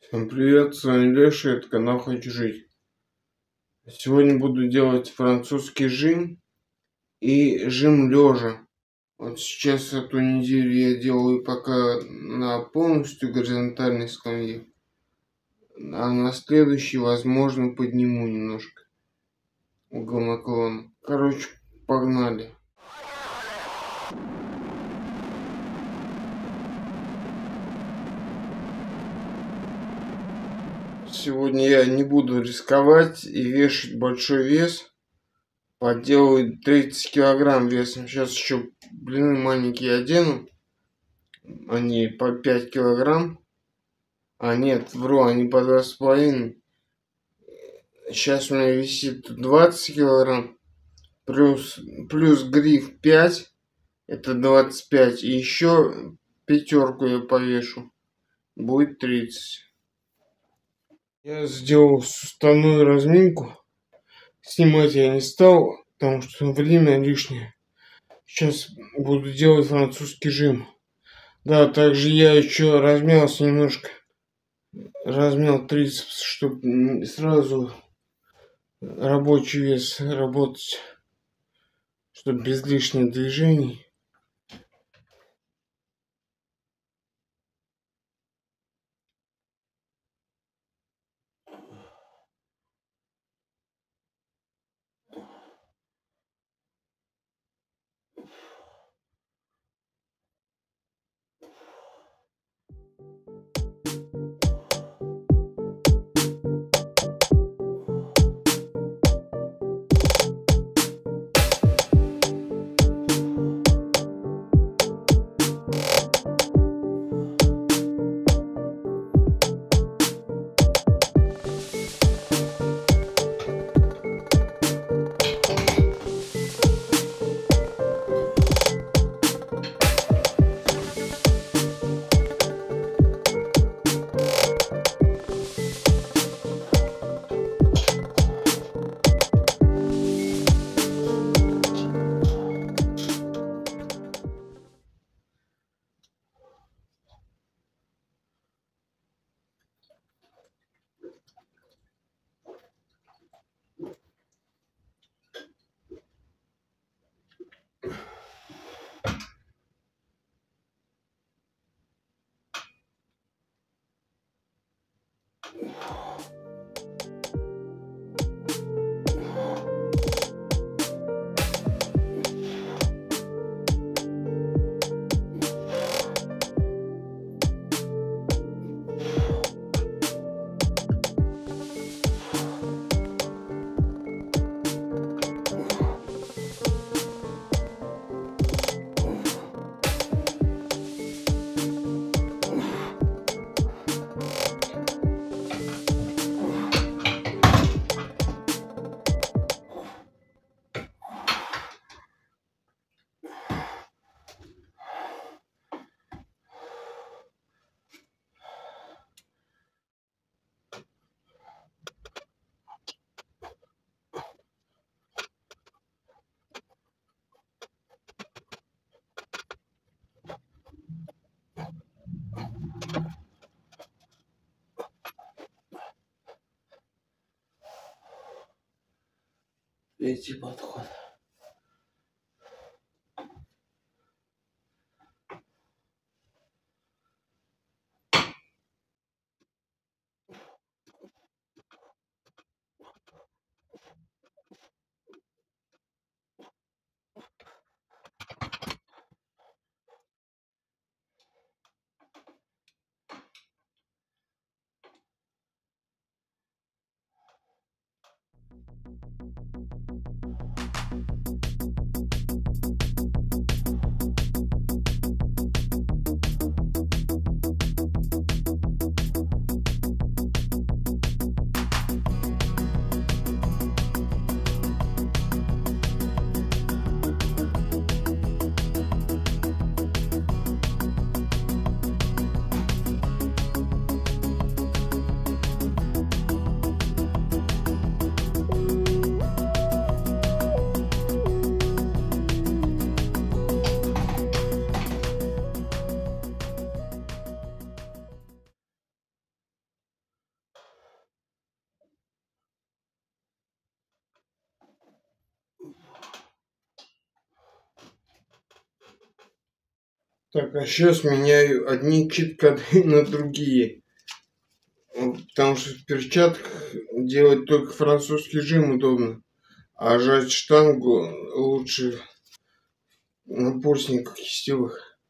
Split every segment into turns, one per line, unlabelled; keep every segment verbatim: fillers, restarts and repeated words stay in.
Всем привет, с вами Леша, это канал Хочу Жить. Сегодня буду делать французский жим и жим лежа. Вот сейчас эту неделю я делаю пока на полностью горизонтальной скамье, а на следующий, возможно, подниму немножко угол наклона. Короче, погнали. Сегодня я не буду рисковать и вешать большой вес. Поделаю тридцать килограмм весом. Сейчас еще блины маленькие одену. Они по пять килограмм. А нет, вру, они по два с половиной. Сейчас у меня висит двадцать килограмм. Плюс, плюс гриф пять. Это двадцать пять. И еще пятерку я повешу. Будет тридцать. Я сделал суставную разминку. Снимать я не стал, потому что время лишнее. Сейчас буду делать французский жим. Да, также я еще размялся немножко. Размял трицепс, чтобы сразу рабочий вес работать. Чтобы без лишних движений. Третий подход. Так, а сейчас меняю одни чит-коды на другие. Потому что в перчатках делать только французский жим удобно. А жать штангу лучше на порсниках кистевых.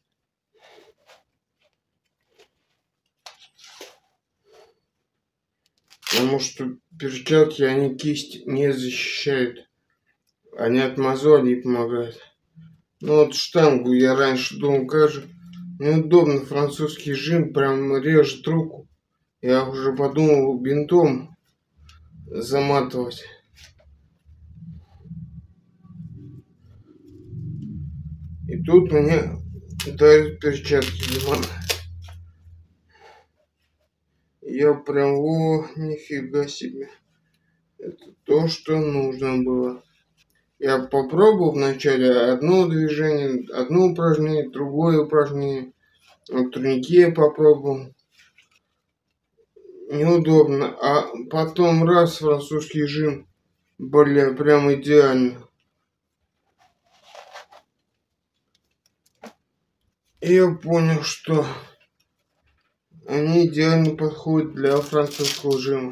Потому что перчатки, они кисть не защищают. Они от мозолей помогают. Ну вот штангу я раньше думал, как же неудобно, французский жим прям режет руку. Я уже подумал бинтом заматывать. И тут мне дарят перчатки Диман. Я прям, о, нифига себе. Это то, что нужно было. Я попробовал вначале одно движение, одно упражнение, другое упражнение. На турнике попробовал. Неудобно. А потом раз французский жим. Бля, прям идеально. И я понял, что они идеально подходят для французского жима.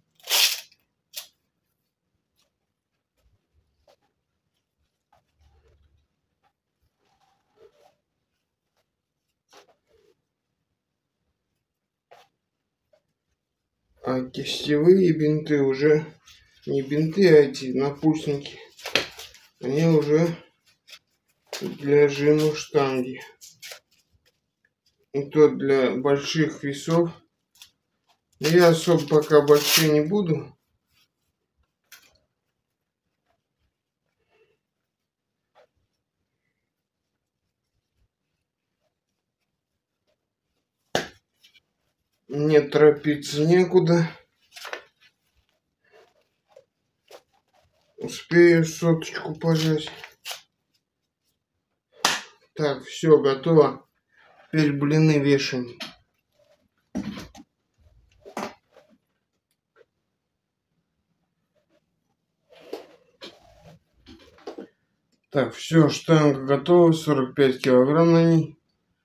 А кистевые бинты уже не бинты, а эти напульсники. Они уже для жима штанги. И то для больших весов. Я особо пока большие не буду. Мне торопиться некуда. Успею соточку пожать. Так, все, готово. Теперь блины вешаем. Так, все, штанга готова, сорок пять килограмм на ней.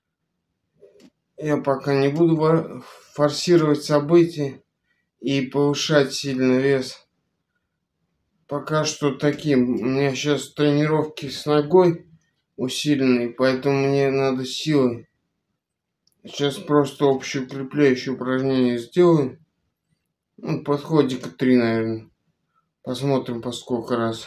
Я пока не буду форсировать события и повышать сильно вес. Пока что таким. У меня сейчас тренировки с ногой усиленные, поэтому мне надо силой. Сейчас просто общеукрепляющие упражнения сделаю. Ну, подходика три, наверное. Посмотрим, по сколько раз.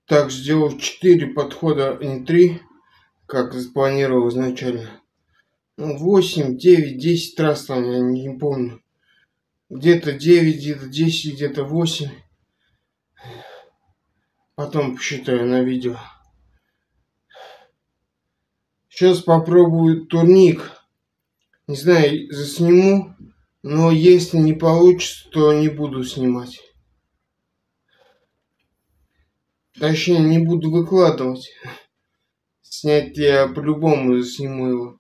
так сделал четыре подхода, а не три, как запланировал изначально. Ну, восемь, девять, десять раз там, я не, не помню. Где-то девять, где-то десять, где-то восемь. Потом посчитаю на видео. Сейчас попробую турник. Не знаю, засниму. Но если не получится, то не буду снимать. Точнее, не буду выкладывать. Снять я по-любому засниму его.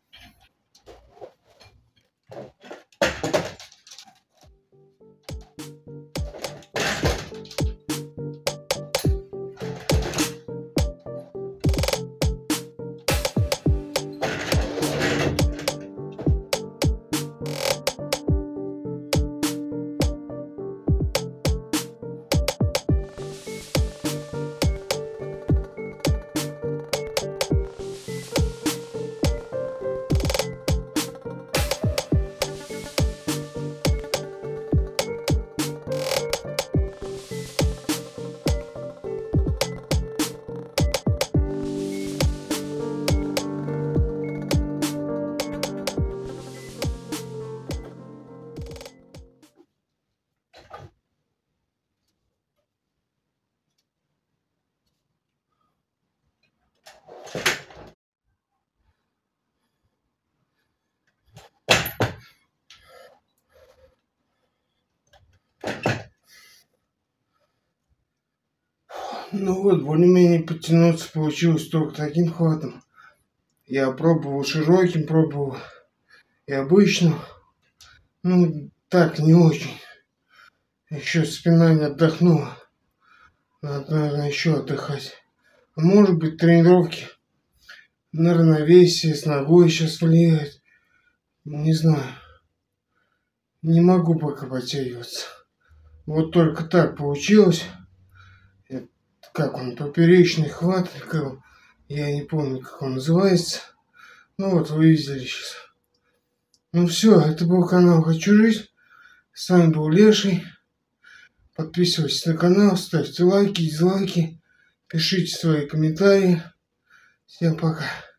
Ну вот, более-менее подтянуться получилось только таким хватом. Я пробовал широким, пробовал и обычным. Ну, так, не очень. Еще спина не отдохнула. Надо, наверное, еще отдыхать. А может быть, тренировки на равновесие с ногой сейчас влияют. Не знаю. Не могу пока подтягиваться. Вот только так получилось. Как он, поперечный хват, я не помню, как он называется. Ну вот, вы видели сейчас. Ну все, это был канал Хочу Жить. С вами был Леший. Подписывайтесь на канал, ставьте лайки, дизлайки, пишите свои комментарии. Всем пока.